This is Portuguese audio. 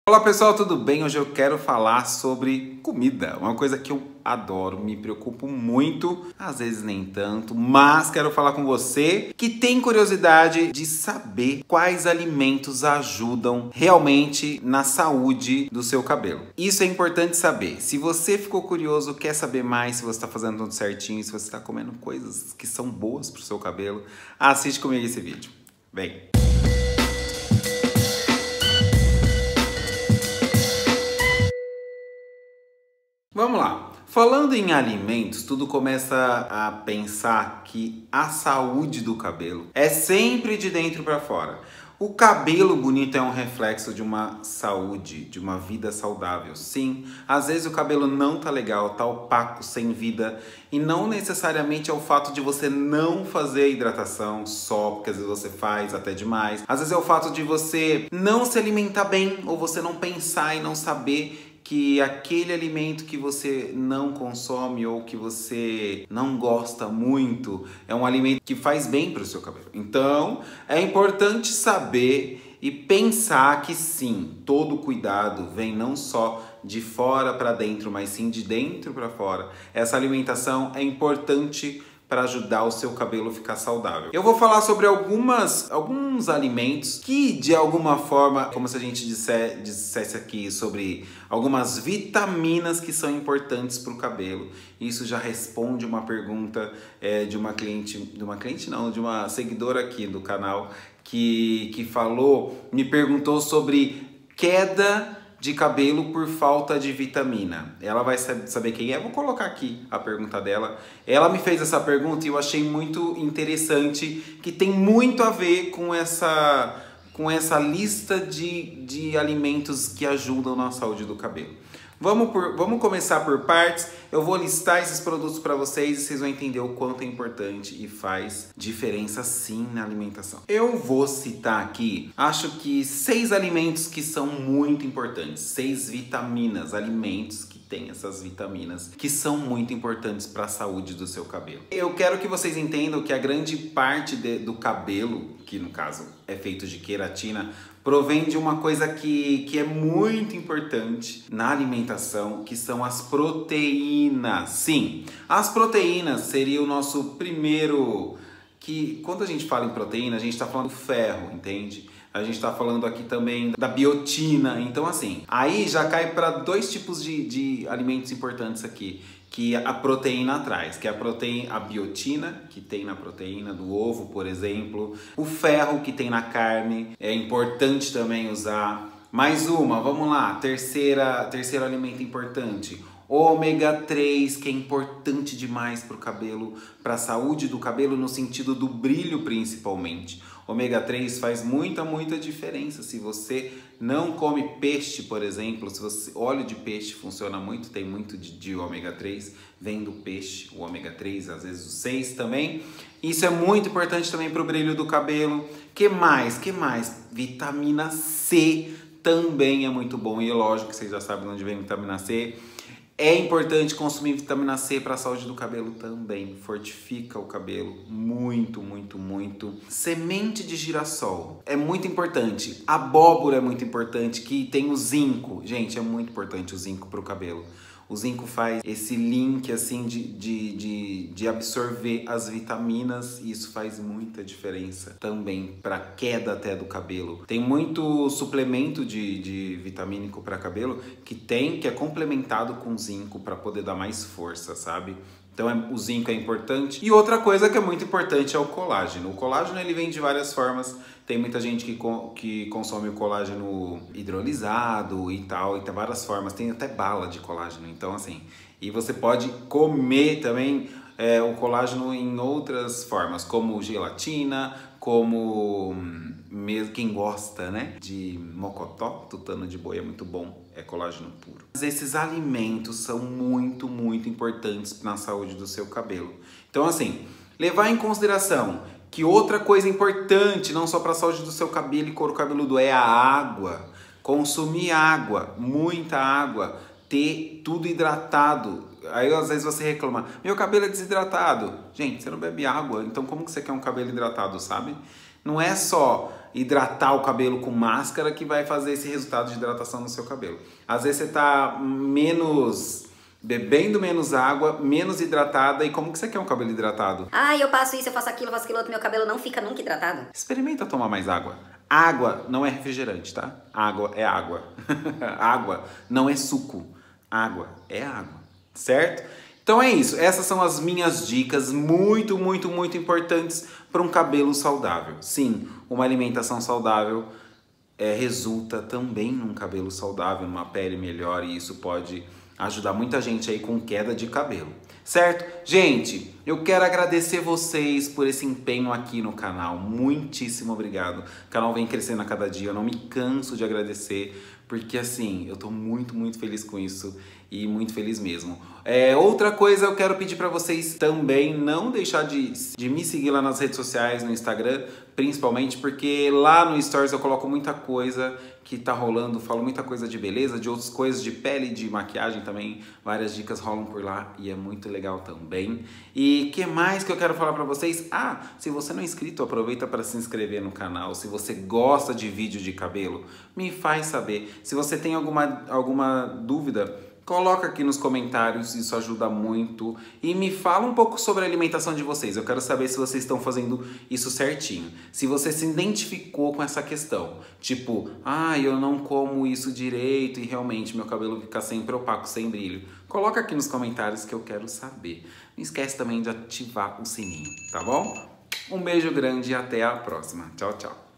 Olá pessoal, tudo bem? Hoje eu quero falar sobre comida, uma coisa que eu adoro, me preocupo muito, às vezes nem tanto, mas quero falar com você que tem curiosidade de saber quais alimentos ajudam realmente na saúde do seu cabelo. Isso é importante saber. Se você ficou curioso, quer saber mais, se você está fazendo tudo certinho, se você está comendo coisas que são boas para o seu cabelo, assiste comigo esse vídeo. Vem! Vamos lá. Falando em alimentos, tudo começa a pensar que a saúde do cabelo é sempre de dentro para fora. O cabelo bonito é um reflexo de uma saúde, de uma vida saudável. Sim, às vezes o cabelo não tá legal, tá opaco, sem vida. E não necessariamente é o fato de você não fazer a hidratação só, porque às vezes você faz até demais. Às vezes é o fato de você não se alimentar bem, ou você não pensar e não saber que aquele alimento que você não consome ou que você não gosta muito é um alimento que faz bem para o seu cabelo. Então, é importante saber e pensar que sim, todo cuidado vem não só de fora para dentro, mas sim de dentro para fora. Essa alimentação é importante para ajudar o seu cabelo a ficar saudável. Eu vou falar sobre alguns alimentos que de alguma forma, como se a gente dissesse aqui sobre algumas vitaminas que são importantes para o cabelo. Isso já responde uma pergunta de uma seguidora aqui do canal que me perguntou sobre queda de cabelo por falta de vitamina. Ela vai saber quem é. Vou colocar aqui a pergunta dela. Ela me fez essa pergunta e eu achei muito interessante, que tem muito a ver com essa lista de alimentos que ajudam na saúde do cabelo. Vamos começar por partes. Eu vou listar esses produtos para vocês e vocês vão entender o quanto é importante e faz diferença sim na alimentação. Eu vou citar aqui, acho que 6 alimentos que são muito importantes, 6 vitaminas, alimentos que tem essas vitaminas que são muito importantes para a saúde do seu cabelo. Eu quero que vocês entendam que a grande parte do cabelo, que no caso é feito de queratina, provém de uma coisa que é muito importante na alimentação, que são as proteínas. Sim, as proteínas seria o nosso primeiro... Quando a gente fala em proteína, a gente está falando do ferro, entende? A gente está falando aqui também da biotina. Então assim, aí já cai para 2 tipos de alimentos importantes aqui, que a proteína traz, que é a biotina, que tem na proteína do ovo, por exemplo, o ferro que tem na carne, é importante também usar. Mais uma, vamos lá, terceiro alimento importante, ômega 3, que é importante demais para o cabelo, para a saúde do cabelo no sentido do brilho principalmente. Ômega 3 faz muita diferença. Se você não come peixe, por exemplo, óleo de peixe funciona muito, tem muito de ômega 3, vem do peixe, o ômega 3, às vezes o 6 também. Isso é muito importante também para o brilho do cabelo. Que mais? Vitamina C também é muito bom, e é lógico que vocês já sabem de onde vem vitamina C. É importante consumir vitamina C para a saúde do cabelo também, fortifica o cabelo muito. Semente de girassol é muito importante, abóbora é muito importante, que tem o zinco. Gente, é muito importante o zinco para o cabelo. O zinco faz esse link assim de absorver as vitaminas, e isso faz muita diferença também para queda até do cabelo. Tem muito suplemento de vitamínico para cabelo que é complementado com zinco para poder dar mais força, sabe? Então o zinco é importante. E outra coisa que é muito importante é o colágeno. O colágeno ele vem de várias formas. Tem muita gente que consome o colágeno hidrolisado e tal. E tem várias formas. Tem até bala de colágeno. Então assim, e você pode comer também o colágeno em outras formas, como gelatina, como mesmo quem gosta, né, de mocotó, tutano de boi é muito bom, é colágeno puro. Esses alimentos são muito importantes na saúde do seu cabelo. Então assim, levar em consideração que outra coisa importante, não só para a saúde do seu cabelo e couro cabeludo, é a água. Consumir água, muita água, ter tudo hidratado. Aí às vezes você reclama, meu cabelo é desidratado. Gente, você não bebe água, então como que você quer um cabelo hidratado, sabe? Não é só hidratar o cabelo com máscara que vai fazer esse resultado de hidratação no seu cabelo. Às vezes você tá bebendo menos água, menos hidratada. E como que você quer um cabelo hidratado? Ah, eu passo isso, eu faço aquilo outro, meu cabelo não fica nunca hidratado. Experimenta tomar mais água. Água não é refrigerante, tá? Água é água. Água não é suco. Água é água, certo? Então é isso. Essas são as minhas dicas muito importantes para um cabelo saudável. Sim, uma alimentação saudável resulta também num cabelo saudável, numa pele melhor, e isso pode ajudar muita gente aí com queda de cabelo, certo? Gente, eu quero agradecer vocês por esse empenho aqui no canal, muitíssimo obrigado. O canal vem crescendo a cada dia, eu não me canso de agradecer, porque assim, eu tô muito feliz com isso e muito feliz mesmo. Outra coisa, eu quero pedir pra vocês também não deixar de me seguir lá nas redes sociais, no Instagram, principalmente porque lá no Stories eu coloco muita coisa que tá rolando, falo muita coisa de beleza, de outras coisas, de pele, de maquiagem também, várias dicas rolam por lá e é muito legal também. E que mais que eu quero falar pra vocês? Ah, se você não é inscrito, aproveita para se inscrever no canal. Se você gosta de vídeo de cabelo, me faz saber. Se você tem alguma dúvida, coloca aqui nos comentários, isso ajuda muito. E me fala um pouco sobre a alimentação de vocês. Eu quero saber se vocês estão fazendo isso certinho. Se você se identificou com essa questão. Tipo, eu não como isso direito e realmente meu cabelo fica sempre opaco, sem brilho. Coloca aqui nos comentários que eu quero saber. Não esquece também de ativar o sininho, tá bom? Um beijo grande e até a próxima. Tchau, tchau.